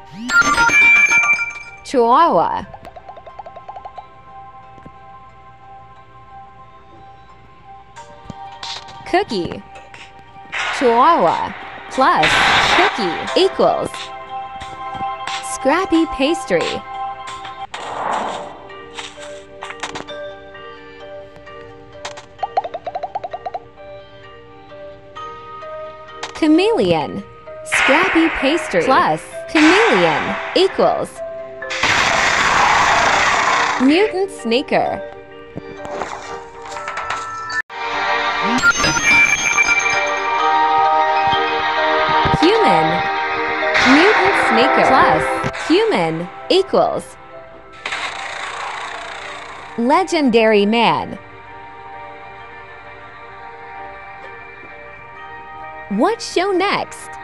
Chihuahua. Cookie. Chihuahua plus cookie equals scrappy pastry. Chameleon. Scrappy pastry plus chameleon equals mutant sneaker. Human. Mutant sneaker plus human equals legendary man. What show next?